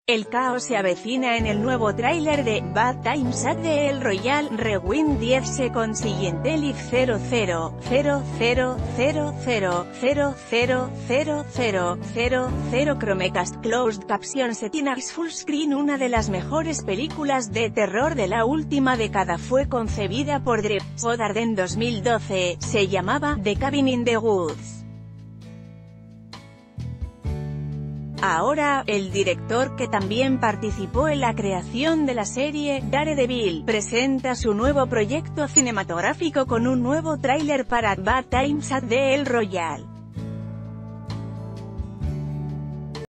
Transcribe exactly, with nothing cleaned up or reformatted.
El caos se avecina en el nuevo tráiler de Bad Times at the El Royale. Rewind diez seconds y Intellig cero cero cero cero cero cero cero cero cero cero cero cero Chromecast Closed Caption Settings Full Screen. Una de las mejores películas de terror de la última década fue concebida por Drew Goddard en dos mil doce, se llamaba The Cabin in the Woods. Ahora, el director que también participó en la creación de la serie, Daredevil, presenta su nuevo proyecto cinematográfico con un nuevo tráiler para Bad Times at the El Royale.